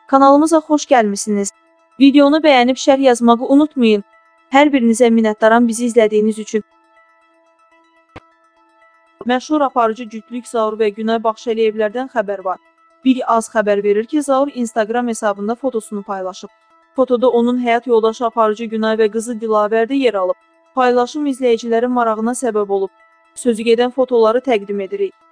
Kanalımıza xoş gəlmisiniz. Videonu bəyənib şərh yazmağı unutmayın. Hər birinizə minnətdaram bizi izlədiyiniz üçün. Məşhur aparıcı cütlük Zaur və Günay Baxşəliyevlərdən xəbər var. Bir az xəbər verir ki, Zaur Instagram hesabında fotosunu paylaşıb. Fotoda onun həyat yoldaşı aparıcı Günay və qızı Dilavər də yer alıb. Paylaşım izləyicilərin marağına səbəb olub. Sözü gedən fotoları təqdim edirik.